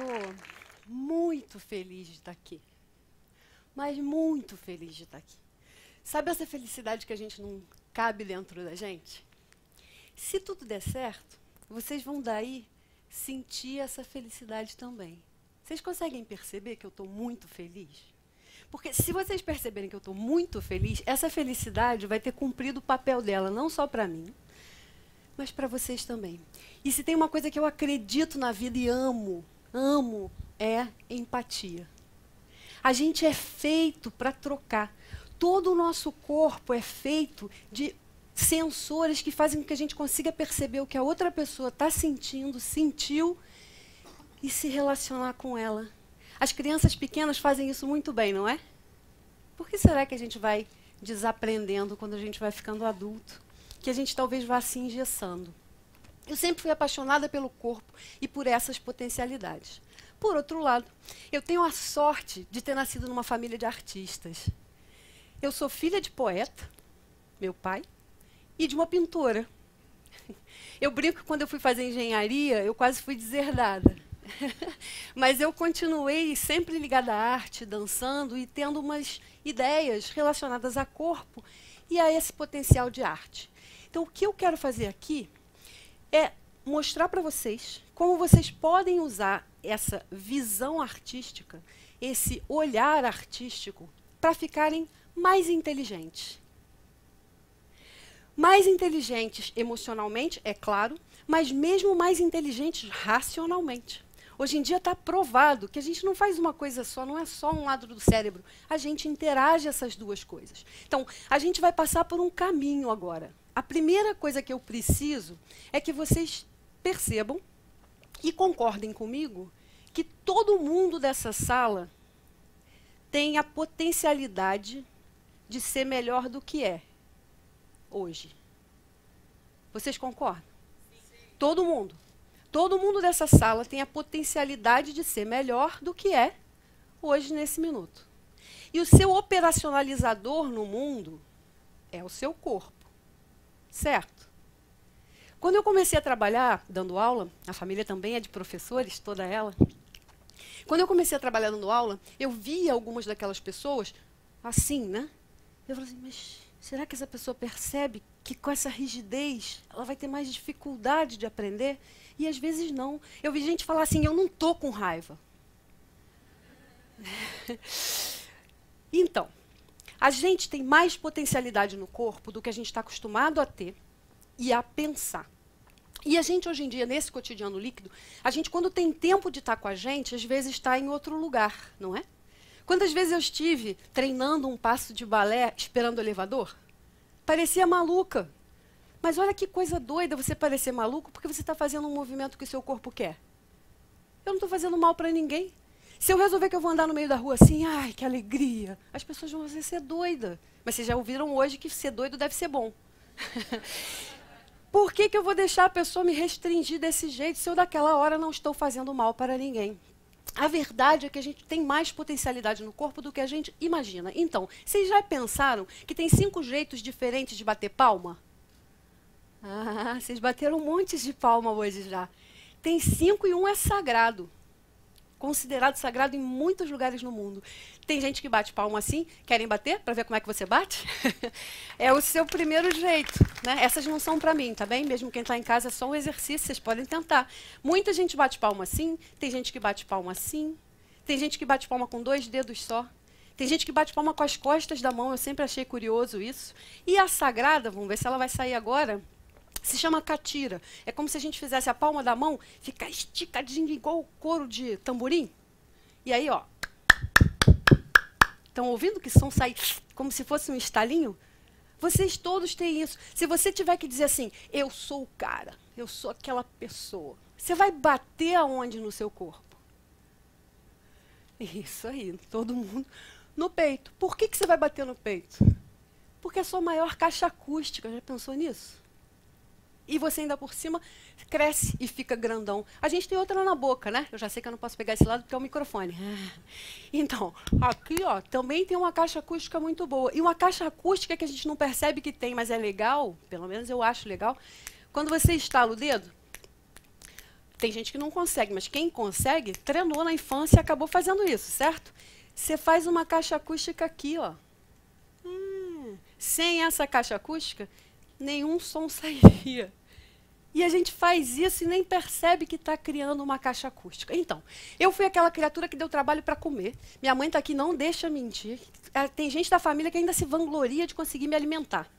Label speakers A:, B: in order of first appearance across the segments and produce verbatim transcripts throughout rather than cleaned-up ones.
A: muito feliz de estar aqui. Mas muito feliz de estar aqui. Sabe essa felicidade que a gente não cabe dentro da gente? Se tudo der certo, vocês vão daí sentir essa felicidade também. Vocês conseguem perceber que eu estou muito feliz? Porque se vocês perceberem que eu estou muito feliz, essa felicidade vai ter cumprido o papel dela, não só para mim, mas para vocês também. E se tem uma coisa que eu acredito na vida e amo, amo, é empatia. A gente é feito para trocar. Todo o nosso corpo é feito de sensores que fazem com que a gente consiga perceber o que a outra pessoa está sentindo, sentiu, e se relacionar com ela. As crianças pequenas fazem isso muito bem, não é? Por que será que a gente vai desaprendendo quando a gente vai ficando adulto? Que a gente talvez vá se engessando. Eu sempre fui apaixonada pelo corpo e por essas potencialidades. Por outro lado, eu tenho a sorte de ter nascido numa família de artistas. Eu sou filha de poeta, meu pai, e de uma pintora. Eu brinco que quando eu fui fazer engenharia, eu quase fui deserdada. Mas eu continuei sempre ligada à arte, dançando e tendo umas ideias relacionadas a corpo e a esse potencial de arte. Então, o que eu quero fazer aqui é mostrar para vocês como vocês podem usar essa visão artística, esse olhar artístico, para ficarem mais inteligentes. Mais inteligentes emocionalmente, é claro, mas mesmo mais inteligentes racionalmente. Hoje em dia está provado que a gente não faz uma coisa só, não é só um lado do cérebro. A gente interage essas duas coisas. Então, a gente vai passar por um caminho agora. A primeira coisa que eu preciso é que vocês percebam e concordem comigo que todo mundo dessa sala tem a potencialidade de ser melhor do que é hoje. Vocês concordam? Sim. Todo mundo. Todo mundo dessa sala tem a potencialidade de ser melhor do que é hoje, nesse minuto. E o seu operacionalizador no mundo é o seu corpo. Certo? Quando eu comecei a trabalhar dando aula, a família também é de professores, toda ela. Quando eu comecei a trabalhar dando aula, eu via algumas daquelas pessoas assim, né? Eu falei assim, mas será que essa pessoa percebe que com essa rigidez ela vai ter mais dificuldade de aprender? E às vezes não. Eu vi gente falar assim, eu não estou com raiva. Então, a gente tem mais potencialidade no corpo do que a gente está acostumado a ter e a pensar. E a gente, hoje em dia, nesse cotidiano líquido, a gente, quando tem tempo de estar com a gente, às vezes está em outro lugar, não é? Quantas vezes eu estive treinando um passo de balé esperando o elevador? Parecia maluca. Mas olha que coisa doida você parecer maluco porque você está fazendo um movimento que o seu corpo quer. Eu não estou fazendo mal para ninguém. Se eu resolver que eu vou andar no meio da rua assim, ai, que alegria, as pessoas vão dizer, você é doida. Mas vocês já ouviram hoje que ser doido deve ser bom. Por que que eu vou deixar a pessoa me restringir desse jeito se eu daquela hora não estou fazendo mal para ninguém? A verdade é que a gente tem mais potencialidade no corpo do que a gente imagina. Então, vocês já pensaram que tem cinco jeitos diferentes de bater palma? Ah, vocês bateram um monte de palma hoje já. Tem cinco e um é sagrado. Considerado sagrado em muitos lugares no mundo. Tem gente que bate palma assim, querem bater para ver como é que você bate? É o seu primeiro jeito, né? Essas não são para mim, tá bem? Mesmo quem está em casa é só um exercício, vocês podem tentar. Muita gente bate palma assim, tem gente que bate palma assim, tem gente que bate palma com dois dedos só, tem gente que bate palma com as costas da mão, eu sempre achei curioso isso. E a sagrada, vamos ver se ela vai sair agora, se chama catira. É como se a gente fizesse a palma da mão ficar esticadinho igual o couro de tamborim. E aí, ó. Estão ouvindo que som sai como se fosse um estalinho? Vocês todos têm isso. Se você tiver que dizer assim, eu sou o cara, eu sou aquela pessoa, você vai bater aonde no seu corpo? Isso aí, todo mundo no peito. Por que que você vai bater no peito? Porque é a sua maior caixa acústica. Já pensou nisso? E você ainda por cima cresce e fica grandão. A gente tem outra na boca, né? Eu já sei que eu não posso pegar esse lado porque é o microfone. Então, aqui, ó, também tem uma caixa acústica muito boa. E uma caixa acústica que a gente não percebe que tem, mas é legal, pelo menos eu acho legal, quando você estala o dedo, Tem gente que não consegue, mas quem consegue, treinou na infância e acabou fazendo isso, certo? Você faz uma caixa acústica aqui, ó. Hum, sem essa caixa acústica, nenhum som sairia. E a gente faz isso e nem percebe que está criando uma caixa acústica. Então, eu fui aquela criatura que deu trabalho para comer. Minha mãe está aqui, não deixa mentir. Tem gente da família que ainda se vangloria de conseguir me alimentar.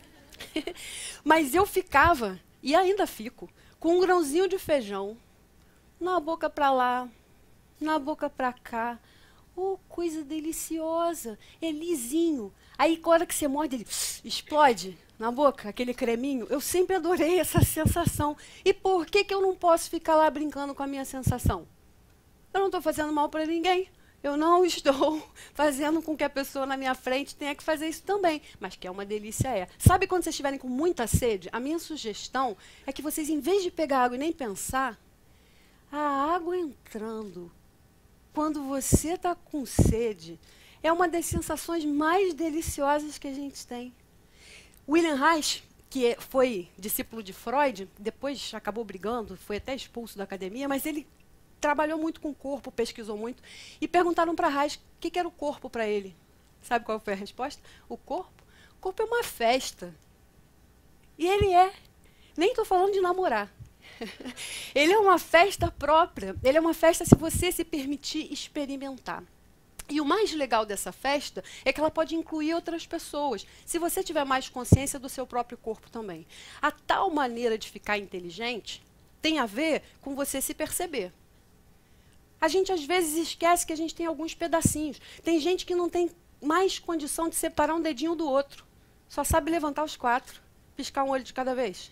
A: Mas eu ficava, e ainda fico, com um grãozinho de feijão, na boca para lá, na boca para cá. Oh, coisa deliciosa, é lisinho. Aí, na hora que você morde, ele explode na boca, aquele creminho. Eu sempre adorei essa sensação. E por que, que eu não posso ficar lá brincando com a minha sensação? Eu não estou fazendo mal para ninguém. Eu não estou fazendo com que a pessoa na minha frente tenha que fazer isso também. Mas que é uma delícia, é. Sabe quando vocês estiverem com muita sede? A minha sugestão é que vocês, em vez de pegar água e nem pensar, a água entrando, quando você está com sede, é uma das sensações mais deliciosas que a gente tem. William Reich, que foi discípulo de Freud, depois acabou brigando, foi até expulso da academia, mas ele trabalhou muito com o corpo, pesquisou muito, e perguntaram para Reich o que, que era o corpo para ele. Sabe qual foi a resposta? O corpo? O corpo é uma festa. E ele é. Nem estou falando de namorar. Ele é uma festa própria. Ele é uma festa se você se permitir experimentar. E o mais legal dessa festa é que ela pode incluir outras pessoas, se você tiver mais consciência do seu próprio corpo também. A tal maneira de ficar inteligente tem a ver com você se perceber. A gente às vezes esquece que a gente tem alguns pedacinhos. Tem gente que não tem mais condição de separar um dedinho do outro. Só sabe levantar os quatro, piscar um olho de cada vez.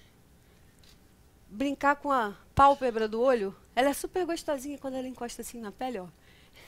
A: Brincar com a pálpebra do olho, ela é super gostosinha quando ela encosta assim na pele, ó.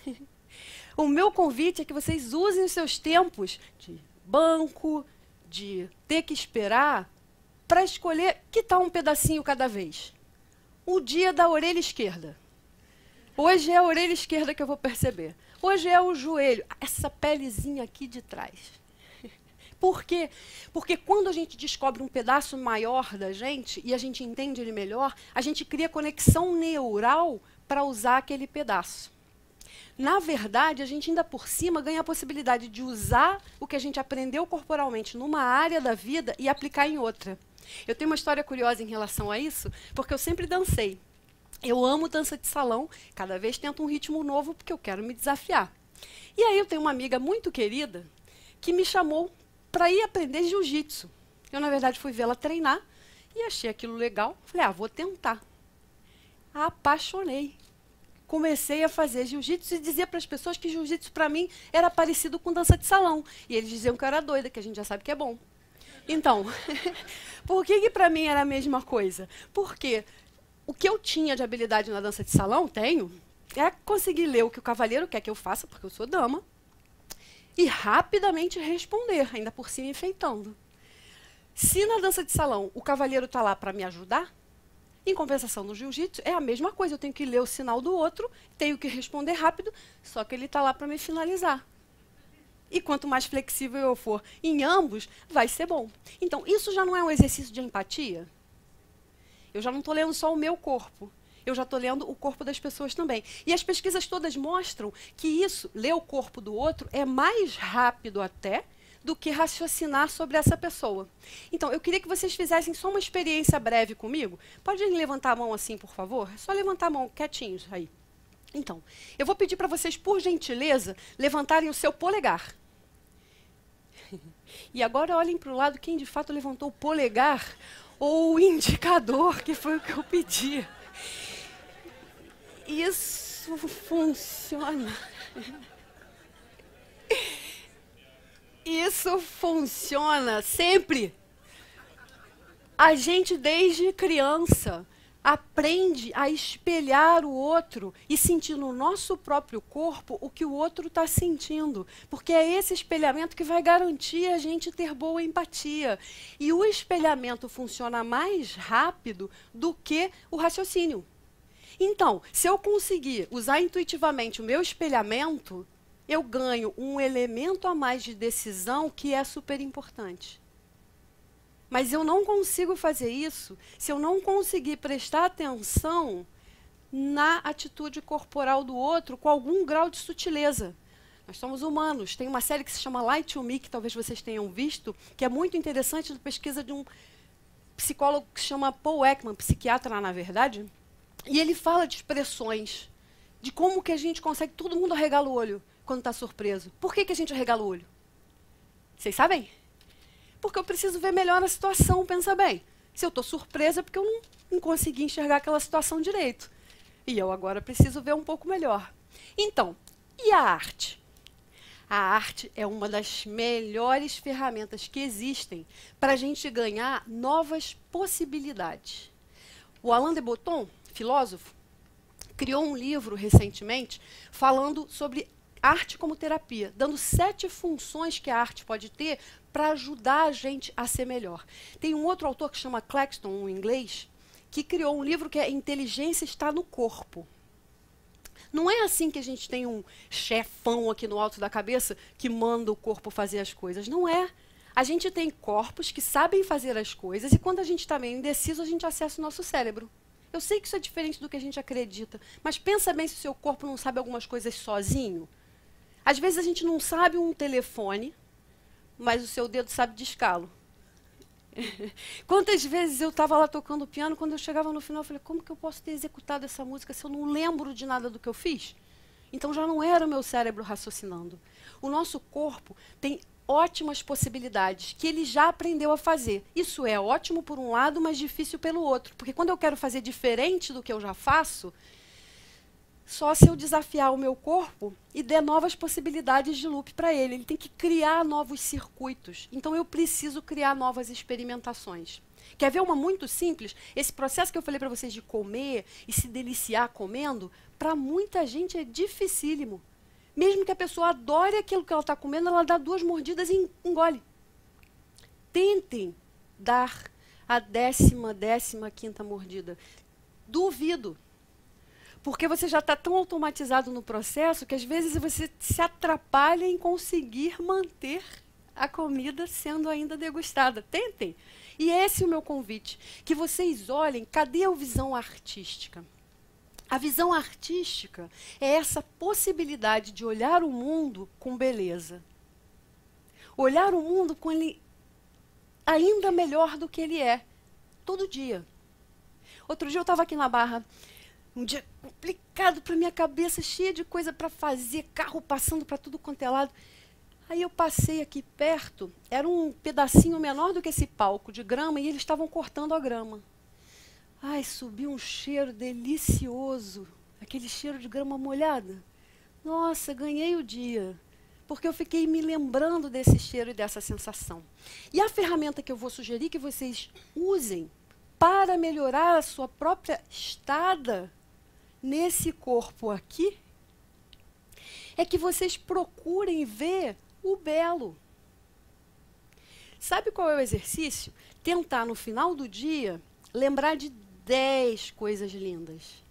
A: O meu convite é que vocês usem os seus tempos de banco, de ter que esperar, para escolher que tal um pedacinho cada vez. O dia da orelha esquerda. Hoje é a orelha esquerda que eu vou perceber. Hoje é o joelho, essa pelezinha aqui de trás. Por quê? Porque quando a gente descobre um pedaço maior da gente e a gente entende ele melhor, a gente cria conexão neural para usar aquele pedaço. Na verdade, a gente ainda por cima ganha a possibilidade de usar o que a gente aprendeu corporalmente numa área da vida e aplicar em outra. Eu tenho uma história curiosa em relação a isso, porque eu sempre dancei. Eu amo dança de salão, cada vez tento um ritmo novo porque eu quero me desafiar. E aí eu tenho uma amiga muito querida que me chamou para ir aprender jiu-jitsu. Eu, na verdade, fui vê-la treinar e achei aquilo legal. Falei, ah, vou tentar. Apaixonei. Comecei a fazer jiu-jitsu e dizia para as pessoas que jiu-jitsu para mim era parecido com dança de salão. E eles diziam que eu era doida, que a gente já sabe que é bom. Então, por que que para mim era a mesma coisa? Porque o que eu tinha de habilidade na dança de salão, tenho, é conseguir ler o que o cavaleiro quer que eu faça, porque eu sou dama, e rapidamente responder, ainda por cima enfeitando. Se na dança de salão o cavaleiro está lá para me ajudar, em compensação no jiu-jitsu é a mesma coisa, eu tenho que ler o sinal do outro, tenho que responder rápido, só que ele está lá para me finalizar. E quanto mais flexível eu for em ambos, vai ser bom. Então, isso já não é um exercício de empatia? Eu já não estou lendo só o meu corpo, eu já estou lendo o corpo das pessoas também. E as pesquisas todas mostram que isso, ler o corpo do outro, é mais rápido até do que raciocinar sobre essa pessoa. Então, eu queria que vocês fizessem só uma experiência breve comigo. Pode levantar a mão assim, por favor? É só levantar a mão, quietinhos aí. Então, eu vou pedir para vocês, por gentileza, levantarem o seu polegar. E agora olhem para o lado quem de fato levantou o polegar ou o indicador, que foi o que eu pedi. Isso funciona. Isso funciona sempre. A gente, desde criança, aprende a espelhar o outro e sentir no nosso próprio corpo o que o outro está sentindo. Porque é esse espelhamento que vai garantir a gente ter boa empatia. E o espelhamento funciona mais rápido do que o raciocínio. Então, se eu conseguir usar intuitivamente o meu espelhamento, eu ganho um elemento a mais de decisão que é super importante. Mas eu não consigo fazer isso se eu não conseguir prestar atenção na atitude corporal do outro com algum grau de sutileza. Nós somos humanos. Tem uma série que se chama Lie to Me, que talvez vocês tenham visto, que é muito interessante, de pesquisa de um psicólogo que se chama Paul Ekman, psiquiatra, na verdade, e ele fala de expressões, de como que a gente consegue, todo mundo arregala o olho quando está surpreso. Por que, que a gente arregala o olho? Vocês sabem? Porque eu preciso ver melhor a situação, pensa bem. Se eu estou surpresa, é porque eu não, não consegui enxergar aquela situação direito. E eu agora preciso ver um pouco melhor. Então, e a arte? A arte é uma das melhores ferramentas que existem para a gente ganhar novas possibilidades. O Alain de Botton, filósofo, criou um livro recentemente falando sobre arte como terapia, dando sete funções que a arte pode ter para ajudar a gente a ser melhor. Tem um outro autor que chama Claxton, um inglês, que criou um livro que é Inteligência está no Corpo. Não é assim que a gente tem um chefão aqui no alto da cabeça que manda o corpo fazer as coisas. Não é. A gente tem corpos que sabem fazer as coisas e quando a gente está meio indeciso, a gente acessa o nosso cérebro. Eu sei que isso é diferente do que a gente acredita, mas pensa bem se o seu corpo não sabe algumas coisas sozinho. Às vezes a gente não sabe um telefone, mas o seu dedo sabe discá-lo. Quantas vezes eu estava lá tocando piano, quando eu chegava no final, eu falei, como que eu posso ter executado essa música se eu não lembro de nada do que eu fiz? Então já não era o meu cérebro raciocinando. O nosso corpo tem ótimas possibilidades que ele já aprendeu a fazer. Isso é ótimo por um lado, mas difícil pelo outro. Porque quando eu quero fazer diferente do que eu já faço, só se eu desafiar o meu corpo e der novas possibilidades de loop para ele. Ele tem que criar novos circuitos. Então, eu preciso criar novas experimentações. Quer ver uma muito simples? Esse processo que eu falei para vocês de comer e se deliciar comendo, para muita gente é dificílimo. Mesmo que a pessoa adore aquilo que ela está comendo, ela dá duas mordidas e engole. Tentem dar a décima, décima quinta mordida. Duvido. Porque você já está tão automatizado no processo que às vezes você se atrapalha em conseguir manter a comida sendo ainda degustada. Tentem. E esse é o meu convite. Que vocês olhem, cadê a visão artística? A visão artística é essa possibilidade de olhar o mundo com beleza. Olhar o mundo com ele ainda melhor do que ele é. Todo dia. Outro dia eu estava aqui na Barra. Um dia complicado para minha cabeça, cheia de coisa para fazer, carro passando para tudo quanto é lado. Aí eu passei aqui perto, era um pedacinho menor do que esse palco de grama e eles estavam cortando a grama. Ai, subiu um cheiro delicioso, aquele cheiro de grama molhada. Nossa, ganhei o dia, porque eu fiquei me lembrando desse cheiro e dessa sensação. E a ferramenta que eu vou sugerir que vocês usem para melhorar a sua própria estada nesse corpo aqui, é que vocês procurem ver o belo. Sabe qual é o exercício? Tentar, no final do dia, lembrar de dez coisas lindas.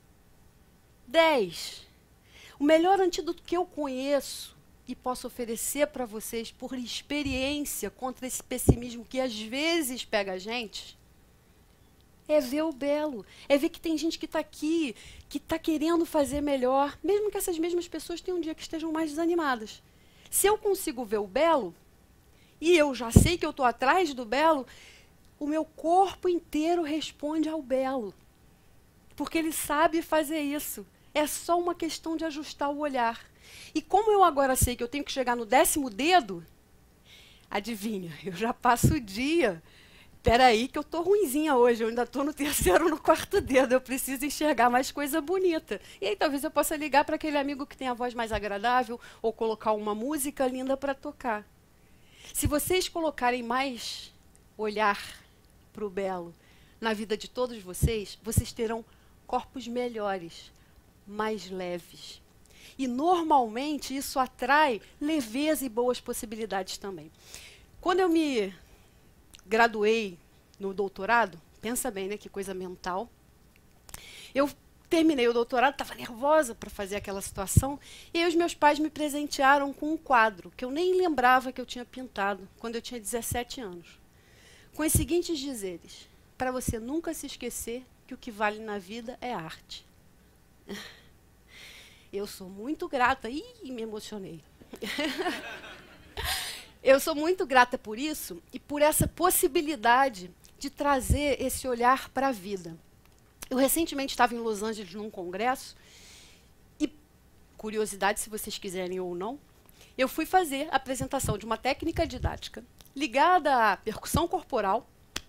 A: Dez. O melhor antídoto que eu conheço e posso oferecer para vocês por experiência contra esse pessimismo que às vezes pega a gente, é ver o belo, é ver que tem gente que está aqui, que está querendo fazer melhor, mesmo que essas mesmas pessoas tenham um dia que estejam mais desanimadas. Se eu consigo ver o belo, e eu já sei que eu estou atrás do belo, o meu corpo inteiro responde ao belo. Porque ele sabe fazer isso. É só uma questão de ajustar o olhar. E como eu agora sei que eu tenho que chegar no décimo dedo, adivinha, eu já passo o dia. Espera aí que eu estou ruinzinha hoje, eu ainda estou no terceiro ou no quarto dedo, eu preciso enxergar mais coisa bonita. E aí talvez eu possa ligar para aquele amigo que tem a voz mais agradável ou colocar uma música linda para tocar. Se vocês colocarem mais olhar para o belo na vida de todos vocês, vocês terão corpos melhores, mais leves. E normalmente isso atrai leveza e boas possibilidades também. Quando eu me graduei no doutorado, pensa bem, né, que coisa mental. Eu terminei o doutorado, estava nervosa para fazer aquela situação, e aí os meus pais me presentearam com um quadro que eu nem lembrava que eu tinha pintado, quando eu tinha dezessete anos. Com os seguintes dizeres: para você nunca se esquecer que o que vale na vida é arte. Eu sou muito grata. Ih, me emocionei. Eu sou muito grata por isso e por essa possibilidade de trazer esse olhar para a vida. Eu recentemente estava em Los Angeles num congresso e, curiosidade se vocês quiserem ou não, eu fui fazer a apresentação de uma técnica didática ligada à percussão corporal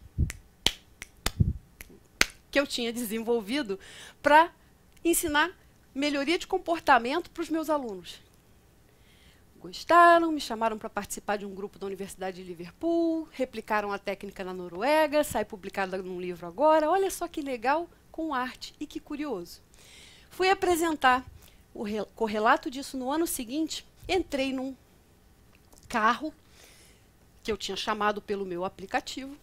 A: que eu tinha desenvolvido para ensinar melhoria de comportamento para os meus alunos. Gostaram, me chamaram para participar de um grupo da Universidade de Liverpool, replicaram a técnica na Noruega, sai publicada num livro agora. Olha só que legal, com arte, e que curioso. Fui apresentar o re- correlato disso no ano seguinte, entrei num carro, que eu tinha chamado pelo meu aplicativo,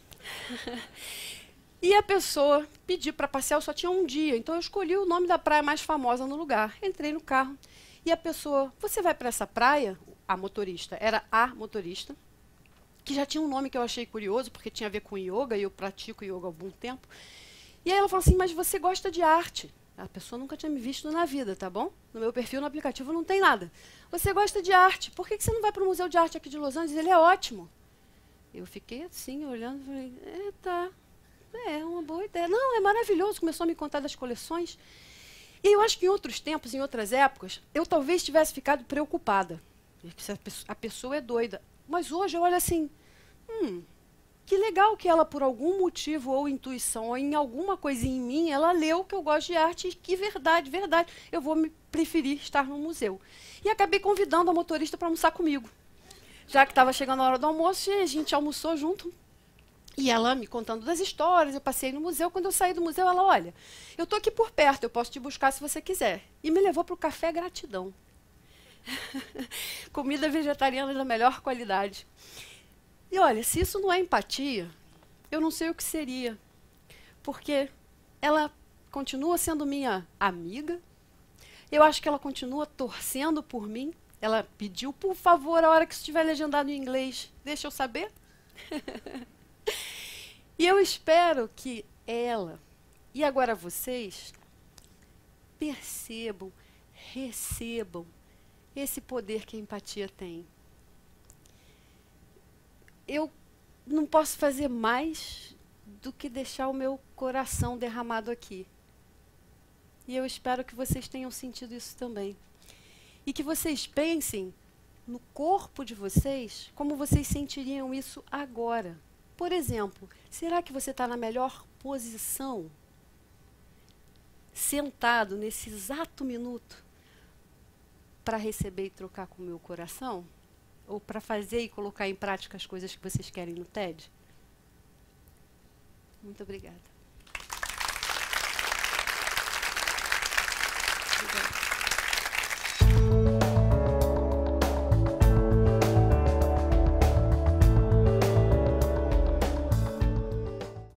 A: e a pessoa pediu para passear, eu só tinha um dia, então eu escolhi o nome da praia mais famosa no lugar. Entrei no carro, e a pessoa, você vai para essa praia? A motorista, era a motorista, que já tinha um nome que eu achei curioso, porque tinha a ver com yoga, e eu pratico yoga há algum tempo. E aí ela falou assim, mas você gosta de arte. A pessoa nunca tinha me visto na vida, tá bom? No meu perfil no aplicativo não tem nada. Você gosta de arte, por que que você não vai para o Museu de Arte aqui de Los Angeles? Ele é ótimo. Eu fiquei assim, olhando, falei, é, tá, é uma boa ideia. Não, é maravilhoso, começou a me contar das coleções. E eu acho que em outros tempos, em outras épocas, eu talvez tivesse ficado preocupada. A pessoa é doida. Mas hoje eu olho assim, hum, que legal que ela, por algum motivo ou intuição, ou em alguma coisinha em mim, ela leu que eu gosto de arte e que verdade, verdade, eu vou me preferir estar no museu. E acabei convidando a motorista para almoçar comigo. Já que estava chegando a hora do almoço, a gente almoçou junto. E ela me contando das histórias, eu passei no museu. Quando eu saí do museu, ela, olha, eu estou aqui por perto, eu posso te buscar se você quiser. E me levou para o Café Gratidão. Comida vegetariana da melhor qualidade. E olha, se isso não é empatia, eu não sei o que seria. Porque ela continua sendo minha amiga, eu acho que ela continua torcendo por mim. Ela pediu, por favor, a hora que estiver legendado em inglês, deixa eu saber. E eu espero que ela, e agora vocês, percebam, recebam esse poder que a empatia tem. Eu não posso fazer mais do que deixar o meu coração derramado aqui. E eu espero que vocês tenham sentido isso também. E que vocês pensem no corpo de vocês como vocês sentiriam isso agora. Por exemplo, será que você está na melhor posição, sentado nesse exato minuto, para receber e trocar com o meu coração? Ou para fazer e colocar em prática as coisas que vocês querem no T E D? Muito obrigada. Obrigada.